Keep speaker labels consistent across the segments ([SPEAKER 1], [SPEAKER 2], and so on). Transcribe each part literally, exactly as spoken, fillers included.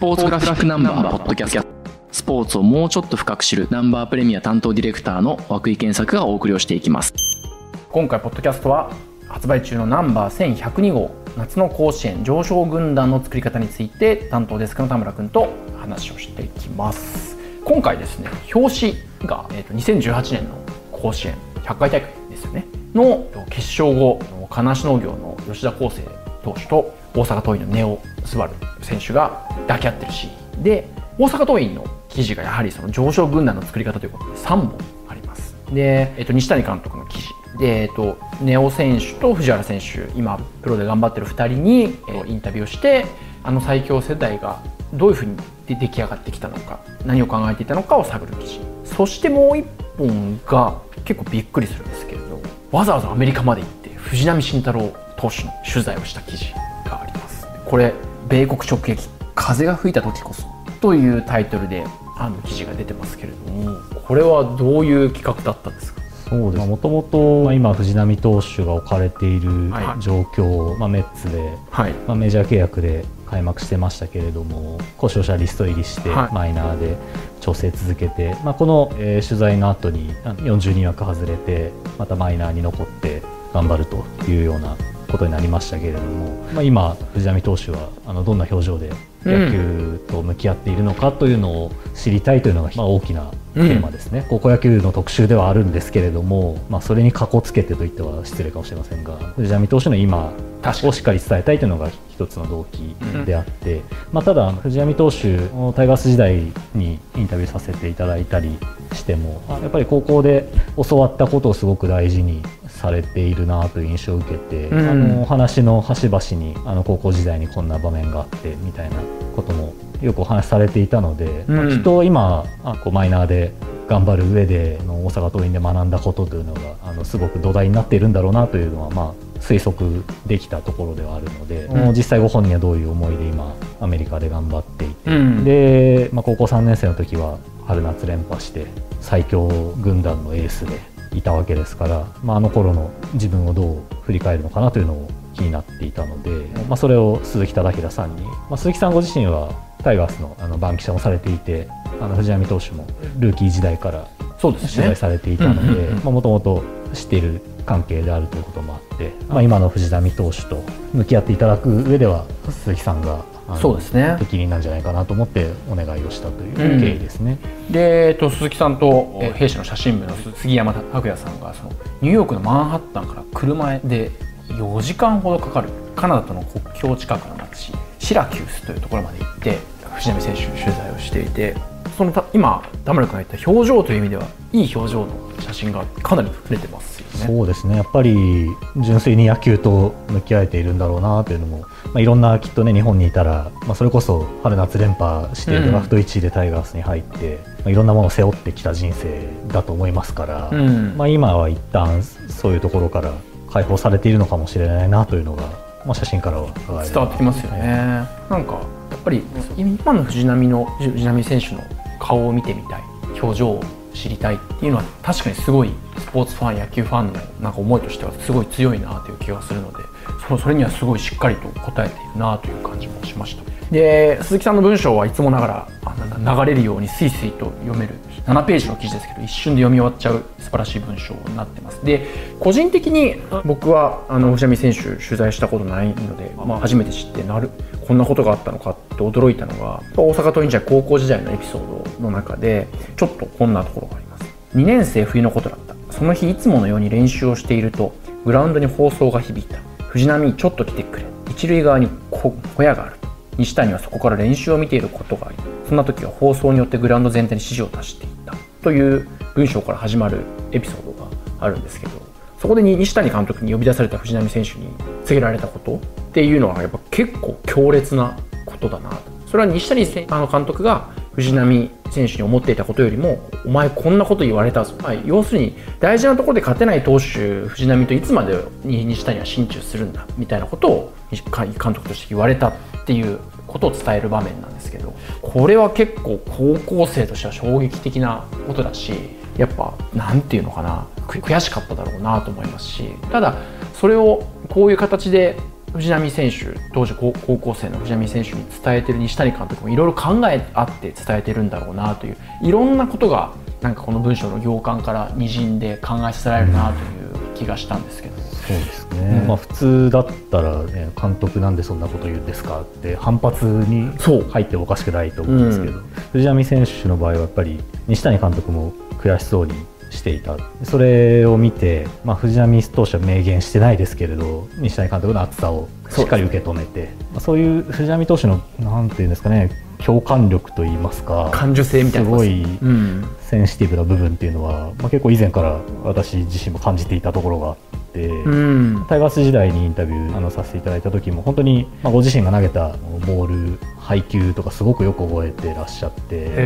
[SPEAKER 1] ポーツグラフィックナンバーポッドキャスト。スポーツをもうちょっと深く知るナンバープレミア担当ディレクターの涌井健作がお送りをしていきます。
[SPEAKER 2] 今回ポッドキャストは発売中のナンバーせんひゃくに号夏の甲子園常勝軍団の作り方について担当デスクの田村君と話をしていきます。今回ですね、表紙が、えー、とにせんじゅうはちねんの甲子園ひゃっかい大会ですよねの決勝後、金足農業の吉田康生投手と大阪桐蔭の根尾昴選手が抱き合ってるシーンで、大阪桐蔭の記事がやはりその常勝軍団の作り方ということでさんぼんあります。で、えっと、西谷監督の記事で、えっと、根尾選手と藤原選手、今プロで頑張ってるふたりに、えー、インタビューをして、あの最強世代がどういうふうに出来上がってきたのか、何を考えていたのかを探る記事。そしてもういっぽんが結構びっくりするんですけれど、わざわざアメリカまで行って藤浪晋太郎投手の取材をした記事があります。これ米国直撃、風が吹いた時こそというタイトルであの記事が出てますけれども、これはどういう企画だったんですか？
[SPEAKER 3] そうです。もともと今藤浪投手が置かれている状況、はいまあ、メッツで、はいまあ、メジャー契約で開幕してましたけれども、故障者リスト入りして、はい、マイナーで調整続けて、まあ、この、えー、取材の後によんじゅうにわく外れてまたマイナーに残って頑張るというようなことになりましたけれども、まあ、今藤浪投手はあのどんな表情で野球と向き合っているのかというのを知りたいというのが、まあ、大きなテーマですね、うん、高校野球の特集ではあるんですけれども、まあ、それにかこつけてといっては失礼かもしれませんが、藤浪投手の今をしっかり伝えたいというのが一つの動機であって、うんまあ、ただ藤浪投手のタイガース時代にインタビューさせていただいたりしても、やっぱり高校で教わったことをすごく大事にされているなという印象を受けて、うん、あの話の端々にあの高校時代にこんな場面があってみたいなこともよくお話しされていたので、うんまあ、きっと今あこうマイナーで頑張る上での大阪桐蔭で学んだことというのがあのすごく土台になっているんだろうなというのは、まあ、推測できたところではあるので、うん、もう実際ご本人はどういう思いで今アメリカで頑張っていて、うん、で、まあ、高校さんねん生の時は春夏連覇して最強軍団のエースでいたわけですから、まあ、あの頃の自分をどう振り返るのかなというのを気になっていたので、まあ、それを鈴木忠平さんに、まあ、鈴木さんご自身はタイガース の, あの番記者もされていて、あの藤浪投手もルーキー時代から取材されていたので、もともと知っている関係であるということもあって、まあ、今の藤浪投手と向き合っていただく上では鈴木さんがそうですね、適任なんじゃないかなと思ってお願いをしたという経緯ですね。
[SPEAKER 2] うん、で、えっと、鈴木さんと、えー、弊社の写真部の杉山拓也さんがそのニューヨークのマンハッタンから車でよじかんほどかかるカナダとの国境近くの町シラキュースというところまで行って藤浪選手の取材をしていて、その今田村君が言った表情という意味ではいい表情の写真がかなり触れてますよね。
[SPEAKER 3] そうですね、やっぱり純粋に野球と向き合えているんだろうなというのも、まあ、いろんなきっとね日本にいたら、まあ、それこそ春夏連覇してドラフトいちいでタイガースに入って、うんまあ、いろんなものを背負ってきた人生だと思いますから、うんまあ、今は一旦そういうところから解放されているのかもしれないなというのが、まあ、写真からは
[SPEAKER 2] 伝わってきますよね。なんかやっぱり今の藤浪の藤浪選手の顔を見てみたい、表情を知りたいっていうのは確かにすごいスポーツファン野球ファンのなんか思いとしてはすごい強いなという気がするので、そそれにはすごいしっかりと答えているなという感じもしました。で、鈴木さんの文章はいつもながら流れるようにスイスイと読めるななページの記事ですけど、一瞬で読み終わっちゃう素晴らしい文章になってます。で、個人的に僕はあの藤浪選手取材したことないので、まあ、初めて知ってなるこんなことがあったのかって驚いたのが、大阪桐蔭時代高校時代のエピソードの中でちょっとこんなところがあります。にねん生冬のことだった。その日いつものように練習をしているとグラウンドに放送が響いた。藤浪ちょっと来てくれ。一塁側に小屋がある。西谷はそこから練習を見ていることがあり、そんな時は放送によってグラウンド全体に指示を出していったという文章から始まるエピソードがあるんですけど、そこで西谷監督に呼び出された藤浪選手に告げられたことっていうのはやっぱ結構強烈なことだなと。それは西谷監督が藤浪選手に思っていたことよりも、お前こんなこと言われたぞ、まあ、要するに大事なところで勝てない投手藤浪といつまでに西谷は心中するんだみたいなことを監督として言われたっていうことを伝える場面なんですけど、これは結構高校生としては衝撃的なことだし、やっぱなんていうのかな、悔しかっただろうなと思いますし、ただそれをこういう形で藤波選手、当時高校生の藤波選手に伝えてる西谷監督もいろいろ考えあって伝えてるんだろうなという、いろんなことがなんかこの文章の行間からにじんで考えさせられるなという気がしたんですけど。
[SPEAKER 3] そうですね、うん、まあ、普通だったら、ね、監督なんでそんなこと言うんですかって反発に入ってもおかしくないと思うんですけど、うん、藤波選手の場合はやっぱり西谷監督も悔しそうにしていた。それを見て、まあ、藤波投手は明言してないですけれど西谷監督の熱さをしっかり受け止めて、そう、そういう藤波投手のなんていうんですかね、共感力といいますか、
[SPEAKER 2] 感受性みたいな、
[SPEAKER 3] すごいセンシティブな部分っていうのは、まあ、結構以前から私自身も感じていたところがあって、うん、タイガース時代にインタビューあのさせていただいた時も本当に、まあ、ご自身が投げたボール配球とかすごくよく覚えてらっしゃって、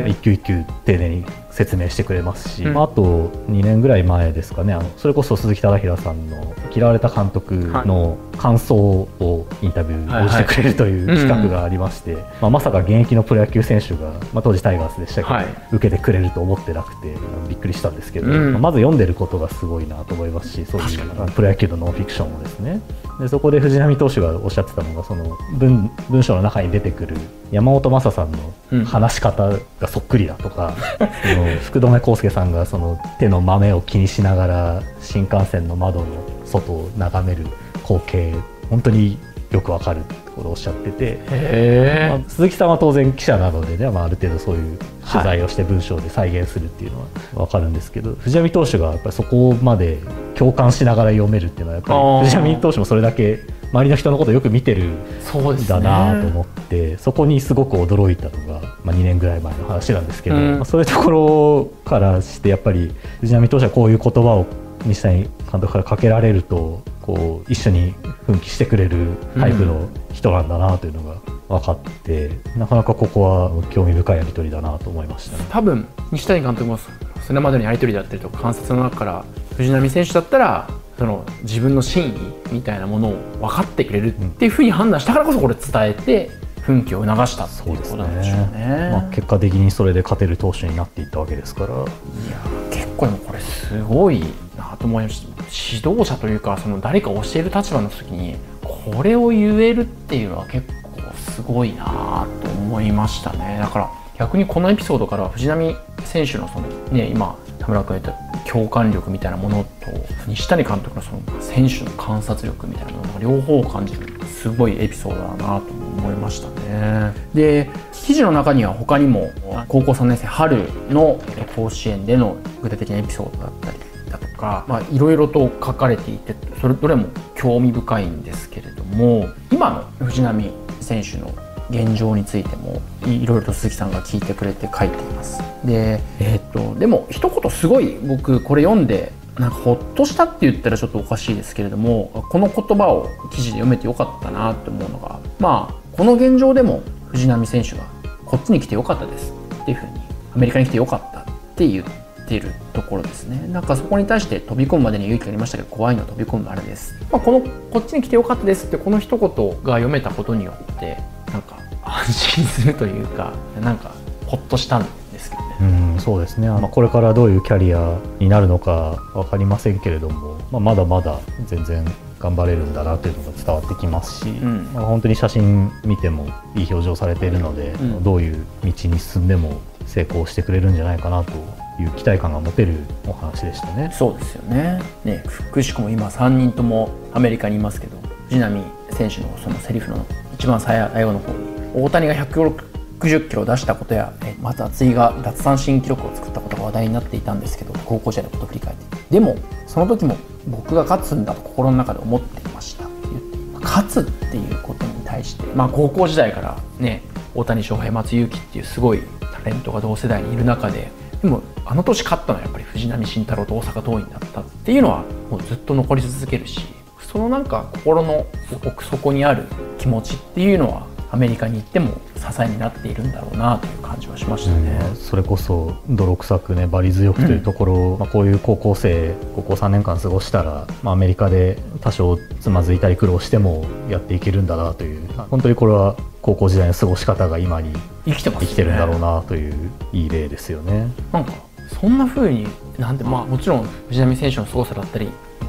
[SPEAKER 3] 一球一球丁寧に説明してくれますし、うん、まあ、あとにねんぐらい前ですかね、あのそれこそ鈴木忠平さんの嫌われた監督の感想をインタビュー応じてくれるという企画がありまして、まあ、まさか現役のプロ野球選手が、まあ、当時タイガースでしたけど、はい、受けてくれると思ってなくてびっくりしたんですけど、うん、まあ、まず読んでることがすごいなと思いますし、そういうプロ野球のノンフィクションをですね。でそこで藤波投手がおっしゃってたのが、その 文, 文章の中に出てくる山本昌さんの話し方がそっくりだとか、うん、その福留孝介さんがその手の豆を気にしながら新幹線の窓の外を眺める光景、本当によくわかるってことをおっしゃってて、
[SPEAKER 2] へ、
[SPEAKER 3] まあ、鈴木さんは当然記者なのでね、まあ、ある程度そういう取材をして文章で再現するっていうのはわかるんですけど、はい、藤波投手がやっぱりそこまで共感しながら読めるっていうのはやっぱり藤波投手もそれだけ周りの人のことをよく見てるんだなと思って、 そ, ね、そこにすごく驚いたのが、まあ、にねんぐらい前の話なんですけど、うん、まあ、そういうところからしてやっぱり藤波投手はこういう言葉を西谷監督からかけられるとこう一緒に奮起してくれるタイプの人なんだなというのが分かって、うん、なかなかここは興味深いやり取りだなと思いましたね。
[SPEAKER 2] 多分西谷監督もそれまでのやり取りだったりとか観察の中から藤波選手だったらその自分の真意みたいなものを分かってくれるっていうふうに判断したからこそこれ伝えて奮起を促したっていうことなんでしょうね。
[SPEAKER 3] まあ、結果的にそれで勝てる投手になっていったわけですから、いや
[SPEAKER 2] 結構でもこれすごいなと思いました。指導者というかその誰か教える立場の時にこれを言えるっていうのは結構すごいなと思いましたね。だから逆にこのエピソードから藤波選手のそのね、今田村君が言った共感力みたいなものと西谷監督のその選手の観察力みたいなものが両方を感じるすごいエピソードだなと思いましたね。で記事の中には他にも高校さんねん生春の甲子園での具体的なエピソードだったりだとか、まあ、いろいろと書かれていてそれどれも興味深いんですけれども、今の藤波選手の現状についてもいろいろと鈴木さんが聞いてくれて書いています。で、えー、っとでも一言すごい僕これ読んでなんかほっとしたって言ったらちょっとおかしいですけれども、この言葉を記事で読めてよかったなと思うのが、まあこの現状でも藤波選手がこっちに来てよかったですっていうふうにアメリカに来てよかったって言っているところですね。なんかそこに対して飛び込むまでに勇気がありましたけど怖いのは飛び込むあれです、まあ、このこっちに来てよかったですってこの一言が読めたことによってなんか安心するというかなんかほっとしたんですけどね。
[SPEAKER 3] うん、そうですね。まあ、これからどういうキャリアになるのか分かりませんけれども、まあ、まだまだ全然頑張れるんだなというのが伝わってきますし、うん、まあ、本当に写真見てもいい表情されているので、うん、どういう道に進んでも成功してくれるんじゃないかなという期待感が持てるお話でしたね。
[SPEAKER 2] そうですよね。ね、くしくも今さんにんともアメリカにいますけど、藤波選手のそのセリフの一番最後の方に大谷がひゃくろくじゅっキロを出したことや松井が奪三振記録を作ったことが話題になっていたんですけど、高校時代のことを振り返ってでもその時も僕が勝つんだと心の中で思っていましたって言って、勝つっていうことに対して、まあ、高校時代からね大谷翔平松井裕樹っていうすごいタレントが同世代にいる中で、でもあの年勝ったのはやっぱり藤浪晋太郎と大阪桐蔭だったっていうのはもうずっと残り続けるし、そのなんか心の奥底にある気持ちっていうのはアメリカに行っても支えになっているんだろうなという感じはしましたね。
[SPEAKER 3] うん、それこそ泥臭くねバリ強くというところ、うん、まあ、こういう高校生高校さんねんかん過ごしたら、まあ、アメリカで多少つまずいたり苦労してもやっていけるんだなという、本当にこれは高校時代の過ごし方が今に生きてます、ね、生きてるんだろうなといういい例ですよね。
[SPEAKER 2] なんかそんな風になんて、まあ、もちろん藤浪選手の凄さだったり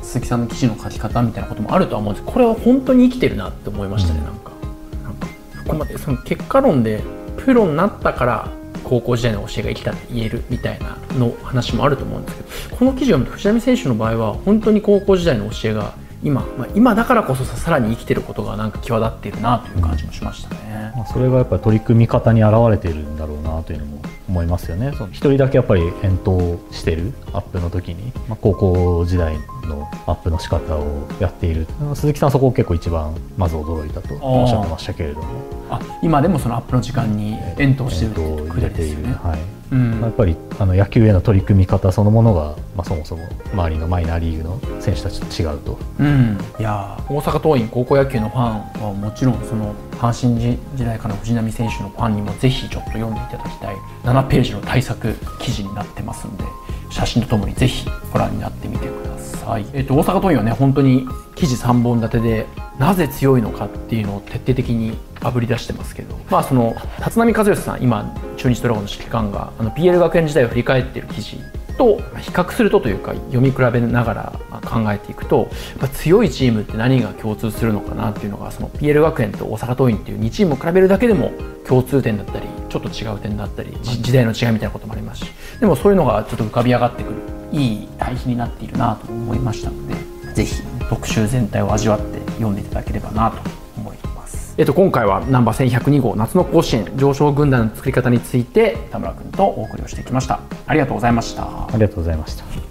[SPEAKER 2] 鈴木さんの記事の書き方みたいなこともあるとは思うんですけど、これは本当に生きてるなって思いましたね。うん、なんかなんかここまでその結果論でプロになったから高校時代の教えが生きたって言えるみたいなの話もあると思うんですけど、この記事を読むと藤波選手の場合は本当に高校時代の教えが今、まあ、今だからこそさらに生きてることがなんか際立っているなという感じもしましたね。
[SPEAKER 3] まあ、それがやっぱり取り組み方に表れているんだろうなというのも思いますよね。その一人だけやっぱり返答してるアップの時に、まあ、高校時代のアップの仕方をやっている。鈴木さんそこを結構一番まず驚いたとおっしゃってましたけれども、
[SPEAKER 2] あ、今でもそのアップの時間に返答してるってくだりですよね。
[SPEAKER 3] はい、うん、やっぱりあの野球への取り組み方そのものが、まあ、そもそも周りのマイナーリーグの選手たちと違うと、
[SPEAKER 2] うん、いや大阪桐蔭高校野球のファンはもちろんその阪神時代からの藤波選手のファンにもぜひちょっと読んでいただきたいななページの対策記事になってますので、写真とともにぜひご覧になってみてください。えっと、大阪桐蔭はね本当に記事さんぼん立てでなぜ強いのかっていうのを徹底的にあぶり出してますけど、まあその立浪和義さん、今中日ドラゴンの指揮官があの ピーエル 学園時代を振り返っている記事と比較するとというか読み比べながら考えていくと、やっぱ強いチームって何が共通するのかなっていうのが、その ピーエル 学園と大阪桐蔭っていうにチームを比べるだけでも共通点だったりちょっと違う点だったり時代の違いみたいなこともありますし、でもそういうのがちょっと浮かび上がってくるいい対比になっているなと思いましたので、ぜひ特集全体を味わって読んでいただければなと思います。えっと、今回はナンバーせんひゃくに号夏の甲子園上昇軍団の作り方について田村君とお送りをしてきました。ありがとうございました。
[SPEAKER 3] ありがとうございました。